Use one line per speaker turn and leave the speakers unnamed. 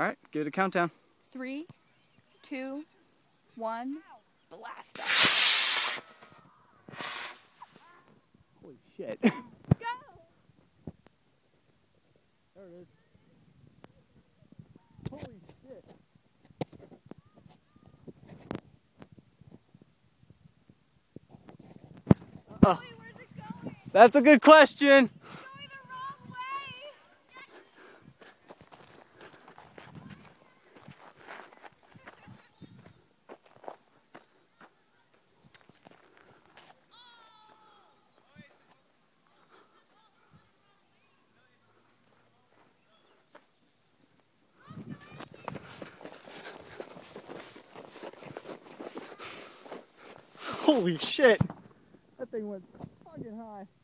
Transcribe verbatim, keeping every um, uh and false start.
All right, give it a countdown.
Three, two, one, blast off.
Holy shit.
Go!
There it is. Holy shit. Oh,
Wait, where's it going?
that's a good question.
It's going the wrong way.
Holy shit. That thing went fucking high.